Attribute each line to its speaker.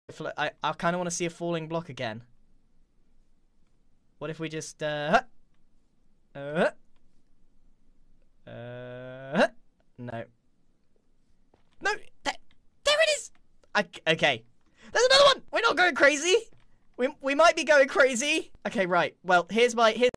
Speaker 1: I kind of want to see a falling block again. What if we just no. No, there it is. Okay, there's another one. We're not going crazy. We might be going crazy. Okay, right. Well, here's